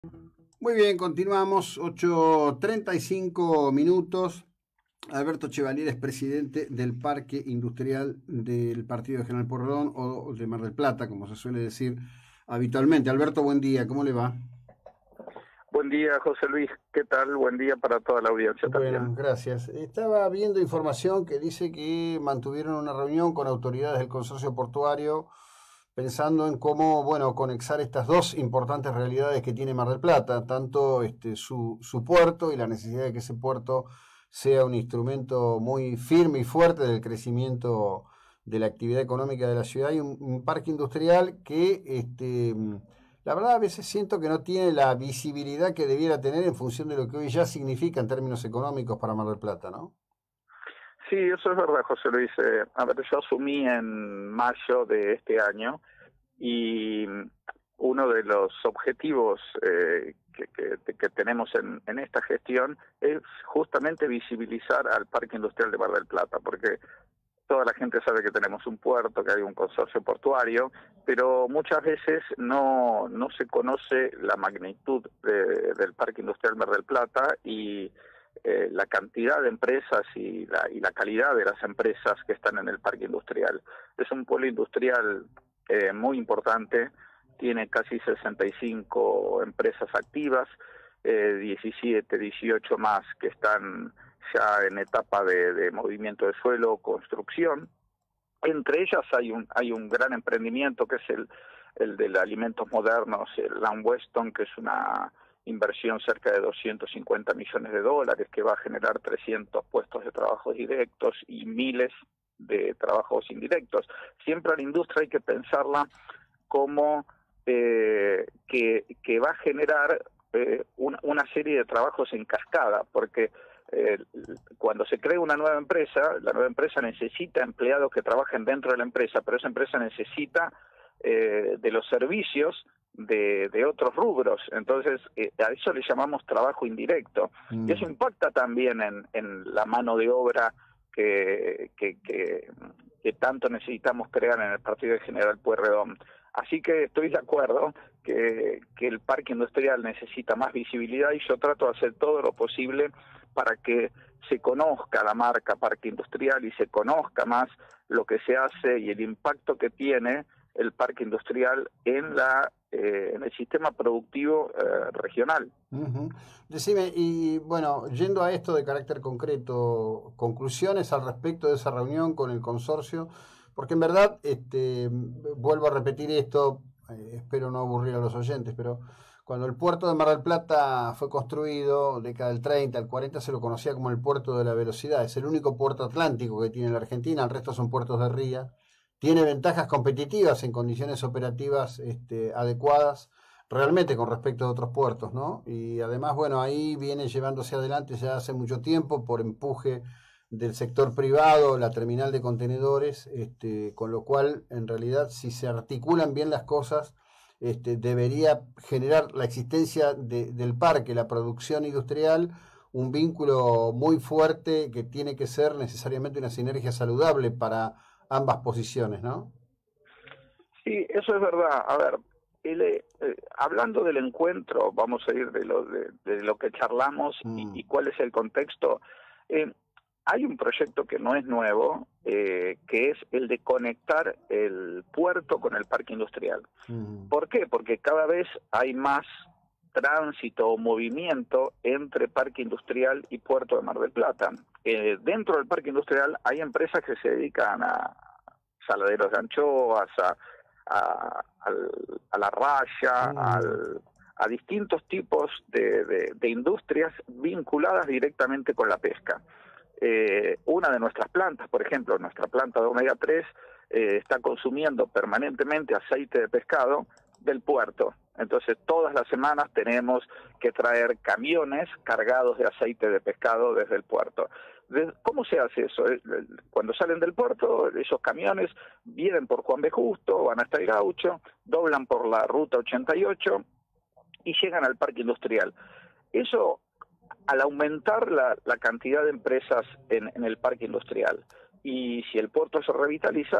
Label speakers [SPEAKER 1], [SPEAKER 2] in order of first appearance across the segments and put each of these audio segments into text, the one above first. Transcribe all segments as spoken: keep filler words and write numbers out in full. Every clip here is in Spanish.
[SPEAKER 1] Muy bien, continuamos, ocho treinta y cinco minutos. Alberto Chevalier es presidente del Parque Industrial del Partido de General Pueyrredón o de Mar del Plata, como se suele decir habitualmente. Alberto, buen día, ¿cómo le va?
[SPEAKER 2] Buen día, José Luis. ¿Qué tal? Buen día para toda la audiencia también.
[SPEAKER 1] Bueno, gracias. Estaba viendo información que dice que mantuvieron una reunión con autoridades del consorcio portuario pensando en cómo, bueno, conexar estas dos importantes realidades que tiene Mar del Plata, tanto este, su, su puerto y la necesidad de que ese puerto sea un instrumento muy firme y fuerte del crecimiento de la actividad económica de la ciudad, y un, un parque industrial que, este, la verdad, a veces siento que no tiene la visibilidad que debiera tener en función de lo que hoy ya significa en términos económicos para Mar del Plata, ¿no?
[SPEAKER 2] Sí, eso es verdad, José Luis. Eh, a ver, yo asumí en mayo de este año y uno de los objetivos eh, que, que, que tenemos en, en esta gestión es justamente visibilizar al Parque Industrial de Mar del Plata, porque toda la gente sabe que tenemos un puerto, que hay un consorcio portuario, pero muchas veces no, no se conoce la magnitud de, del Parque Industrial Mar del Plata y eh, la cantidad de empresas y la, y la calidad de las empresas que están en el Parque Industrial. Es un polo industrial eh, muy importante, tiene casi sesenta y cinco empresas activas, eh, diecisiete, dieciocho más que están ya en etapa de, de movimiento de suelo, construcción. Entre ellas hay un hay un gran emprendimiento que es el, el de alimentos modernos, el Lamb Weston, que es una inversión cerca de doscientos cincuenta millones de dólares que va a generar trescientos puestos de trabajo directos y miles de trabajos indirectos. Siempre a la industria hay que pensarla como eh, que, que va a generar eh, una, una serie de trabajos en cascada, porque eh, cuando se crea una nueva empresa, la nueva empresa necesita empleados que trabajen dentro de la empresa, pero esa empresa necesita eh, de los servicios de, de otros rubros. Entonces, eh, a eso le llamamos trabajo indirecto. Y eso
[SPEAKER 1] Mm.
[SPEAKER 2] impacta también en, en la mano de obra que, que, que, que tanto necesitamos crear en el Partido de General Pueyrredón. Así que estoy de acuerdo que, que el parque industrial necesita más visibilidad y yo trato de hacer todo lo posible para que se conozca la marca parque industrial y se conozca más lo que se hace y el impacto que tiene el parque industrial en la eh, en el sistema productivo eh, regional.
[SPEAKER 1] Ujú. Decime, y bueno, yendo a esto de carácter concreto, conclusiones al respecto de esa reunión con el consorcio, porque en verdad, este, vuelvo a repetir esto, eh, espero no aburrir a los oyentes, pero cuando el puerto de Mar del Plata fue construido, década del treinta, al cuarenta, se lo conocía como el puerto de la velocidad. Es el único puerto atlántico que tiene la Argentina, el resto son puertos de ría. Tiene ventajas competitivas en condiciones operativas este, adecuadas realmente con respecto a otros puertos, ¿no? Y además, bueno, ahí viene llevándose adelante ya hace mucho tiempo por empuje del sector privado, la terminal de contenedores, este, con lo cual, en realidad, si se articulan bien las cosas, este, debería generar la existencia de, del parque, la producción industrial, un vínculo muy fuerte que tiene que ser necesariamente una sinergia saludable para ambas posiciones, ¿no?
[SPEAKER 2] Sí, eso es verdad. A ver, el, eh, hablando del encuentro, vamos a ir de lo, de, de lo que charlamos y,
[SPEAKER 1] Mm,
[SPEAKER 2] y cuál es el contexto. Eh, hay un proyecto que no es nuevo, eh, que es el de conectar el puerto con el parque industrial.
[SPEAKER 1] mm,
[SPEAKER 2] ¿Por qué? Porque cada vez hay más tránsito o movimiento entre parque industrial y puerto de Mar del Plata. Eh, dentro del parque industrial hay empresas que se dedican a saladeros de anchoas, a, a, a la raya,
[SPEAKER 1] mm,
[SPEAKER 2] al, a distintos tipos de, de, de industrias vinculadas directamente con la pesca. Eh, una de nuestras plantas, por ejemplo, nuestra planta de omega tres, eh, está consumiendo permanentemente aceite de pescado del puerto. Entonces, todas las semanas tenemos que traer camiones cargados de aceite de pescado desde el puerto. ¿Cómo se hace eso? Cuando salen del puerto, esos camiones vienen por Juan B. Justo, van hasta el Gaucho, doblan por la ruta ochenta y ocho y llegan al parque industrial. Eso, al aumentar la, la cantidad de empresas en, en el parque industrial, y si el puerto se revitaliza,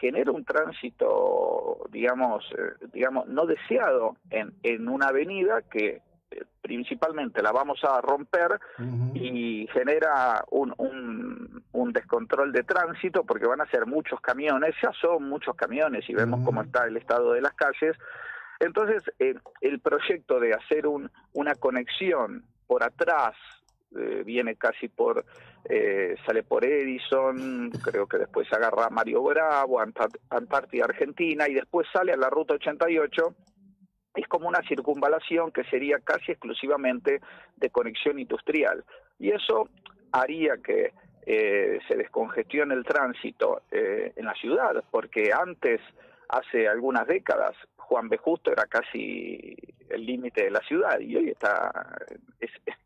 [SPEAKER 2] genera un tránsito, digamos, eh, digamos no deseado en, en una avenida que eh, principalmente la vamos a romper uh-huh. y genera un, un, un descontrol de tránsito porque van a ser muchos camiones, ya son muchos camiones y vemos uh-huh. cómo está el estado de las calles. Entonces, eh, el proyecto de hacer un, una conexión por atrás, eh, viene casi por, eh, sale por Edison, creo que después agarra Mario Bravo, Antart- Antártida Argentina, y después sale a la Ruta ochenta y ocho, es como una circunvalación que sería casi exclusivamente de conexión industrial. Y eso haría que eh, se descongestione el tránsito eh, en la ciudad, porque antes, hace algunas décadas, Juan B. Justo era casi el límite de la ciudad, y hoy está, es,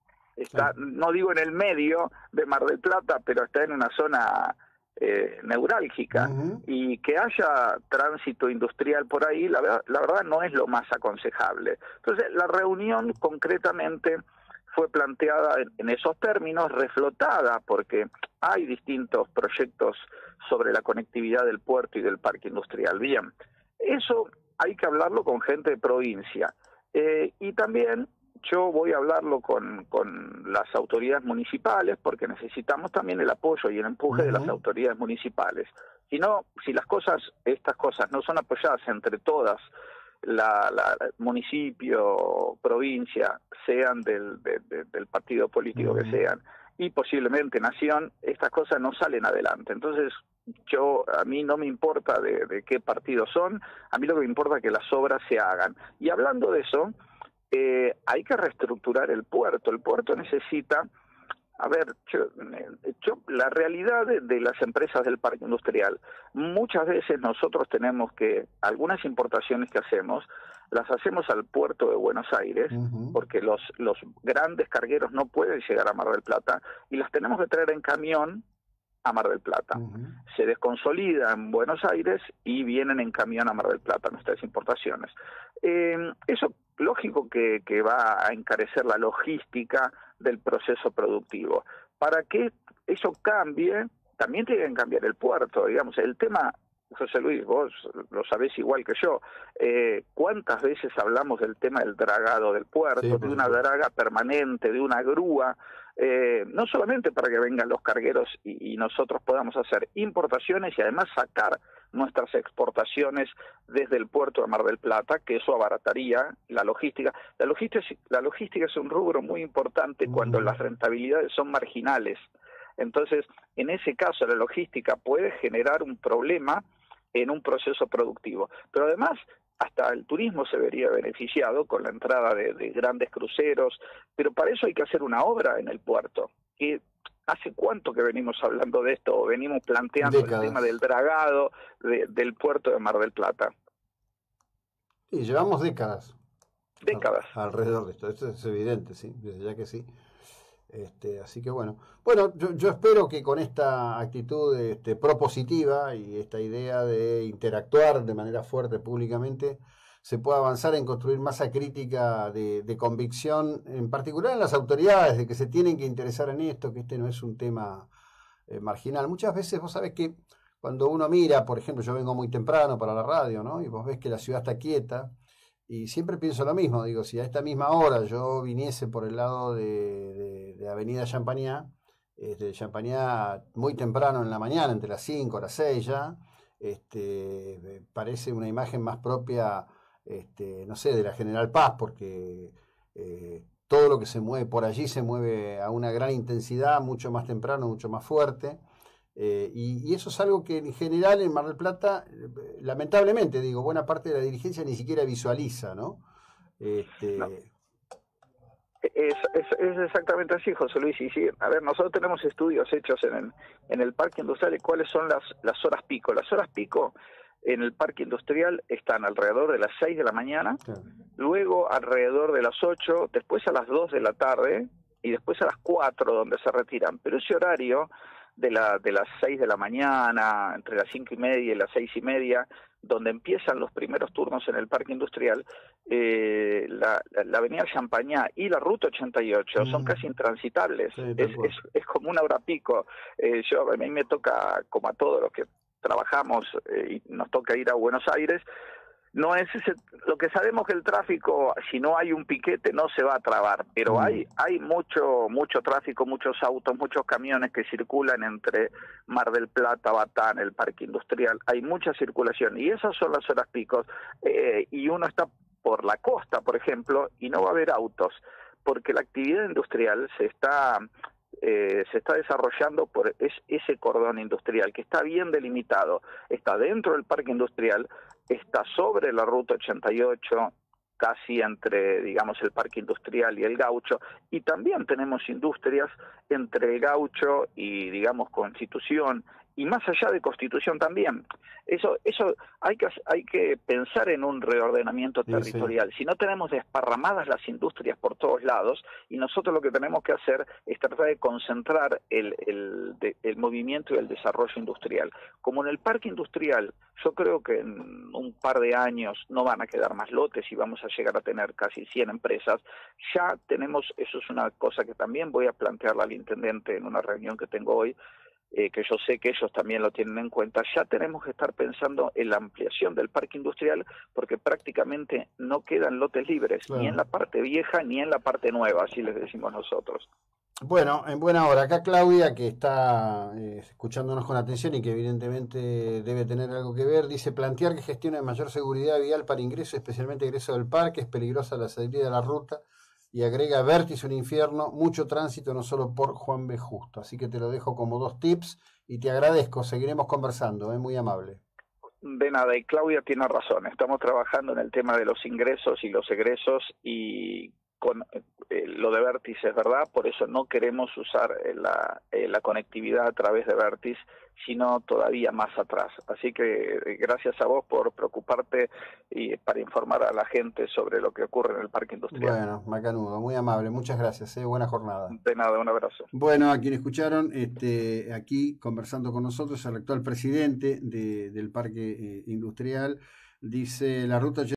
[SPEAKER 2] está, no digo en el medio de Mar del Plata, pero está en una zona eh, neurálgica, uh-huh. y que haya tránsito industrial por ahí, la verdad, la verdad no es lo más aconsejable. Entonces, la reunión concretamente fue planteada en, en esos términos, reflotada, porque hay distintos proyectos sobre la conectividad del puerto y del parque industrial. Bien, eso hay que hablarlo con gente de provincia. Eh, y también yo voy a hablarlo con, con las autoridades municipales, porque necesitamos también el apoyo y el empuje uh-huh. de las autoridades municipales. Si no, si las cosas, estas cosas no son apoyadas entre todas, la, la municipio, provincia, sean del, de, de, del partido político uh-huh. que sean, y posiblemente nación, estas cosas no salen adelante. Entonces, yo a mí no me importa de, de qué partido son, a mí lo que me importa es que las obras se hagan. Y hablando de eso, eh, hay que reestructurar el puerto. El puerto necesita, a ver, yo, yo, la realidad de, de las empresas del parque industrial, muchas veces nosotros tenemos que, algunas importaciones que hacemos, las hacemos al puerto de Buenos Aires, uh-huh. porque los, los grandes cargueros no pueden llegar a Mar del Plata, y las tenemos que traer en camión a Mar del Plata. Uh-huh. Se desconsolida en Buenos Aires y vienen en camión a Mar del Plata nuestras importaciones. Eh, eso, lógico que, que va a encarecer la logística del proceso productivo. Para que eso cambie, también tiene que cambiar el puerto, digamos. El tema, José Luis, vos lo sabés igual que yo, eh, ¿cuántas veces hablamos del tema del dragado del puerto, sí, de una draga permanente, de una grúa? Eh, no solamente para que vengan los cargueros y, y nosotros podamos hacer importaciones y además sacar nuestras exportaciones desde el puerto de Mar del Plata, que eso abarataría la logística. La logística, la logística es un rubro muy importante uh-huh. cuando las rentabilidades son marginales. Entonces, en ese caso, la logística puede generar un problema en un proceso productivo. Pero además, hasta el turismo se vería beneficiado con la entrada de, de grandes cruceros, pero para eso hay que hacer una obra en el puerto. Que ¿hace cuánto que venimos hablando de esto? Venimos planteando décadas. El tema del dragado de, del puerto de Mar del Plata.
[SPEAKER 1] Sí, llevamos décadas.
[SPEAKER 2] Décadas.
[SPEAKER 1] Alrededor de esto, esto es evidente, sí, desde ya que sí. Este, así que bueno, bueno, yo, yo espero que con esta actitud este, propositiva y esta idea de interactuar de manera fuerte públicamente se pueda avanzar en construir masa crítica de, de convicción, en particular en las autoridades, de que se tienen que interesar en esto, que este no es un tema eh, marginal. Muchas veces vos sabés que cuando uno mira, por ejemplo, yo vengo muy temprano para la radio, ¿no? Y vos ves que la ciudad está quieta. Y siempre pienso lo mismo, digo, si a esta misma hora yo viniese por el lado de, de, de Avenida Champañá, este, Champañá muy temprano en la mañana, entre las cinco, las seis ya, este, parece una imagen más propia, este, no sé, de la General Paz, porque eh, todo lo que se mueve por allí se mueve a una gran intensidad, mucho más temprano, mucho más fuerte. Eh, y, y eso es algo que en general en Mar del Plata, eh, lamentablemente, digo, buena parte de la dirigencia ni siquiera visualiza, ¿no? Este...
[SPEAKER 2] no. Es, es, es exactamente así, José Luis. Y sí, a ver, nosotros tenemos estudios hechos en el, en el parque industrial de cuáles son las, las horas pico. Las horas pico en el parque industrial están alrededor de las seis de la mañana, claro. Luego alrededor de las ocho, después a las dos de la tarde y después a las cuatro donde se retiran. Pero ese horario de, la, de las seis de la mañana, entre las cinco y media y las seis y media, donde empiezan los primeros turnos en el parque industrial, eh, la, la, la avenida Champañá y la ruta ochenta y ocho mm. son casi intransitables, sí, es, es, es como una hora pico. Eh, yo a mí me toca, como a todos los que trabajamos eh, y nos toca ir a Buenos Aires, no es ese, lo que sabemos que el tráfico, si no hay un piquete, no se va a trabar, pero mm. hay hay mucho mucho tráfico, muchos autos, muchos camiones que circulan entre Mar del Plata, Batán, el Parque Industrial, hay mucha circulación, y esas son las horas picos, eh, y uno está por la costa, por ejemplo, y no va a haber autos, porque la actividad industrial se está... Eh, se está desarrollando por es, ese cordón industrial que está bien delimitado, está dentro del parque industrial, está sobre la ruta ochenta y ocho, casi entre, digamos, el parque industrial y el Gaucho, y también tenemos industrias entre el Gaucho y, digamos, Constitución, y más allá de Constitución también. Eso eso hay que hay que pensar en un reordenamiento territorial. Sí, sí. Si no tenemos desparramadas las industrias por todos lados, y nosotros lo que tenemos que hacer es tratar de concentrar el, el, de, el movimiento y el desarrollo industrial. Como en el parque industrial, yo creo que en un par de años no van a quedar más lotes y vamos a llegar a tener casi cien empresas, ya tenemos, eso es una cosa que también voy a plantearle al intendente en una reunión que tengo hoy, Eh, que yo sé que ellos también lo tienen en cuenta, ya tenemos que estar pensando en la ampliación del parque industrial, porque prácticamente no quedan lotes libres, claro, ni en la parte vieja ni en la parte nueva, así les decimos nosotros.
[SPEAKER 1] Bueno, en buena hora. Acá Claudia, que está eh, escuchándonos con atención y que evidentemente debe tener algo que ver, dice: plantear que gestione mayor seguridad vial para ingreso, especialmente ingreso del parque, es peligrosa la salida de la ruta. Y agrega: vértice un infierno, mucho tránsito, no solo por Juan B. Justo. Así que te lo dejo como dos tips y te agradezco, seguiremos conversando, es ¿eh? Muy amable.
[SPEAKER 2] De nada, y Claudia tiene razón, estamos trabajando en el tema de los ingresos y los egresos, y con eh, lo de vértice es verdad, por eso no queremos usar eh, la, eh, la conectividad a través de vértice, sino todavía más atrás. Así que eh, gracias a vos por preocuparte y para informar a la gente sobre lo que ocurre en el parque industrial.
[SPEAKER 1] Bueno, macanudo, muy amable, muchas gracias, ¿eh? Buena jornada.
[SPEAKER 2] De nada, un abrazo.
[SPEAKER 1] Bueno, a quienes escucharon, este, aquí conversando con nosotros el actual presidente de, del parque eh, industrial, dice: la ruta